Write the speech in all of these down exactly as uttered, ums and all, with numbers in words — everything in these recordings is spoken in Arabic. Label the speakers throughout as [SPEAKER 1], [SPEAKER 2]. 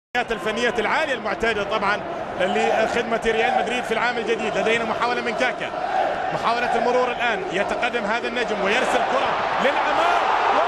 [SPEAKER 1] الفنية العالية المعتادة طبعا لخدمة ريال مدريد في العام الجديد. لدينا محاولة من كاكا، محاولة المرور الآن، يتقدم هذا النجم ويرسل كرة للأمام.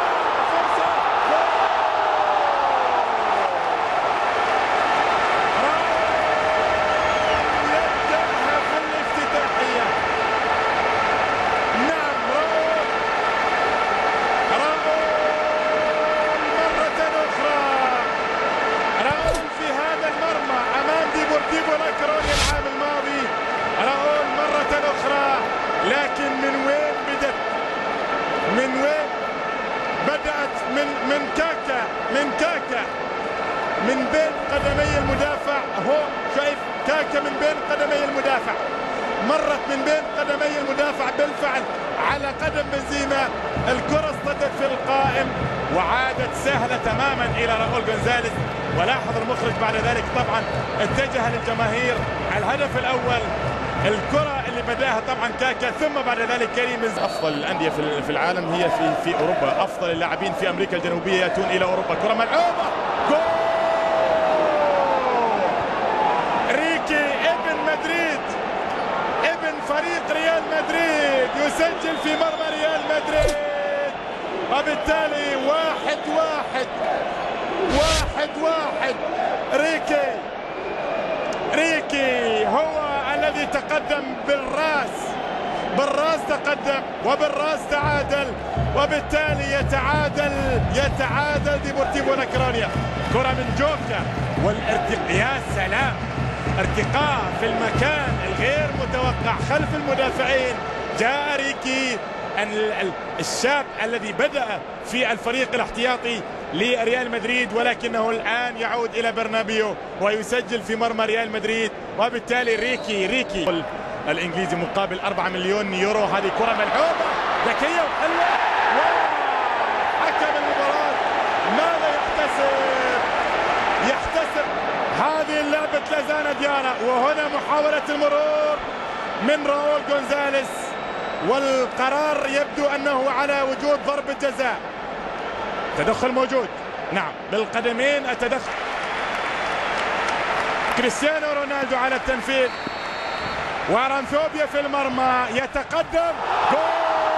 [SPEAKER 1] العام الماضي راؤول مرة أخرى، لكن من وين بدت؟ من وين بدأت؟ من من كاكا، من كاكا من بين قدمي المدافع. هو شايف كاكا من بين قدمي المدافع، مرت من بين قدمي المدافع بالفعل على قدم بنزيما. الكرة اصطدت في القائم وعادت سهلة تماما إلى راؤول غونزاليز. ولاحظ المخرج بعد ذلك طبعا اتجه للجماهير. الهدف الأول الكرة اللي بداها طبعا كاكا، ثم بعد ذلك كريم. أفضل الأندية في العالم هي في في أوروبا، أفضل اللاعبين في أمريكا الجنوبية يأتون إلى أوروبا. كرة ملعوبة، جول! ريكي ابن مدريد، ابن فريق ريال مدريد، يسجل في مرمى ريال مدريد، وبالتالي واحد واحد واحد واحد. ريكي ريكي هو الذي تقدم بالراس، بالراس تقدم وبالراس تعادل، وبالتالي يتعادل يتعادل ديبورتيفو لا كورونيا. كرة من جوكا والارتقاء، يا سلام، ارتقاء في المكان الغير متوقع خلف المدافعين. جاء ريكي الشاب الذي بدأ في الفريق الاحتياطي لريال مدريد، ولكنه الآن يعود إلى برنابيو ويسجل في مرمى ريال مدريد. وبالتالي ريكي ريكي الإنجليزي مقابل أربعة مليون يورو. هذه كرة ملعوبة ذكية وحلوة. حكم المباراة ماذا يحتسب؟ يحتسب هذه اللعبة لازانا ديارا. وهنا محاولة المرور من راؤول غونزاليز، والقرار يبدو أنه على وجود ضربة جزاء. تدخل موجود، نعم، بالقدمين التدخل. كريستيانو رونالدو على التنفيذ، وارانثوبيا في المرمى يتقدم. جول!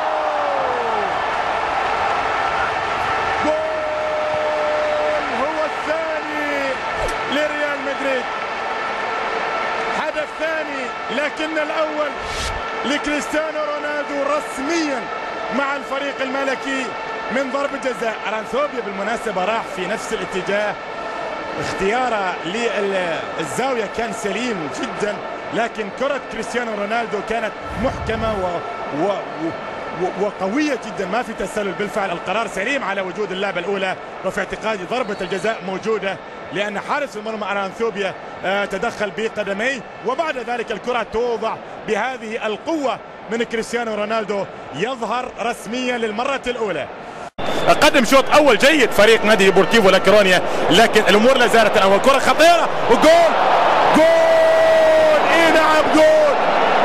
[SPEAKER 1] جول هو الثاني لريال مدريد، هدف ثاني، لكن الأول لكريستيانو رونالدو رسميا مع الفريق الملكي من ضربة جزاء. ارانثوبيا بالمناسبة راح في نفس الاتجاه، اختياره للزاوية كان سليم جدا، لكن كرة كريستيانو رونالدو كانت محكمة و... و... و... وقوية جدا، ما في تسلل. بالفعل القرار سليم على وجود اللعبة الأولى، وفي اعتقادي ضربة الجزاء موجودة لأن حارس المرمى ارانثوبيا تدخل بقدميه، وبعد ذلك الكرة توضع بهذه القوة من كريستيانو رونالدو، يظهر رسميا للمرة الأولى. قدم شوط أول جيد فريق نادي ديبورتيفو لا كورونيا، لكن الأمور لا زالت الأول. كرة خطيرة وجول، جول، إي نعم، جول،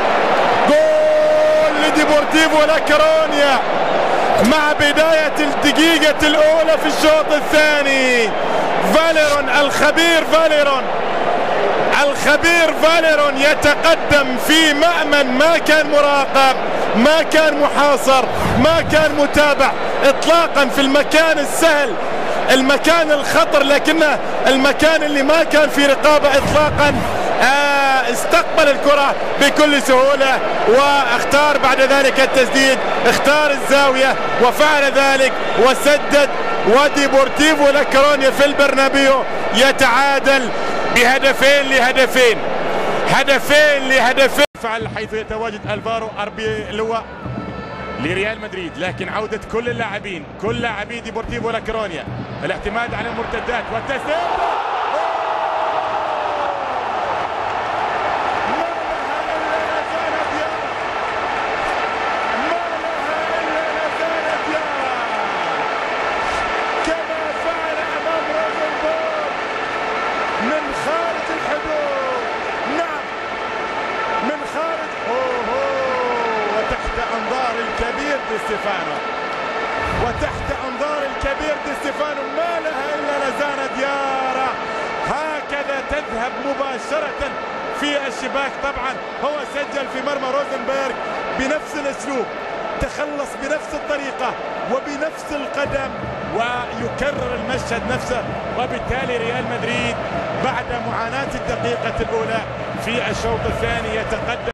[SPEAKER 1] جول لديبورتيفو لا كورونيا مع بداية الدقيقة الأولى في الشوط الثاني. فاليرون الخبير، فاليرون الخبير فاليرون يتقدم في مأمن ما كان مراقب، ما كان محاصر، ما كان متابع اطلاقا، في المكان السهل، المكان الخطر، لكنه المكان اللي ما كان في رقابة اطلاقا. آه استقبل الكرة بكل سهولة، واختار بعد ذلك التسديد، اختار الزاوية وفعل ذلك وسدد. وديبورتيفو لا كورونيا في البرنابيو يتعادل بهدفين لهدفين، هدفين لهدفين. فعل حيث يتواجد الفارو اربي لواء لريال مدريد، لكن عودة كل اللاعبين، كل لاعبي ديبورتيفو لا كورونيا، الاعتماد على المرتدات والتسديد. من خارج الحدود، نعم، من خارج، اوه، وتحت انظار الكبير دي ستيفانو، وتحت انظار الكبير دي ستيفانو، ما لها الا لازانا ديارا. تذهب مباشرة في الشباك. طبعا هو سجل في مرمى روزنبرغ بنفس الاسلوب، تخلص بنفس الطريقة وبنفس القدم ويكرر المشهد نفسه. وبالتالي ريال مدريد بعد معاناة الدقيقة الأولى في الشوط الثاني يتقدم.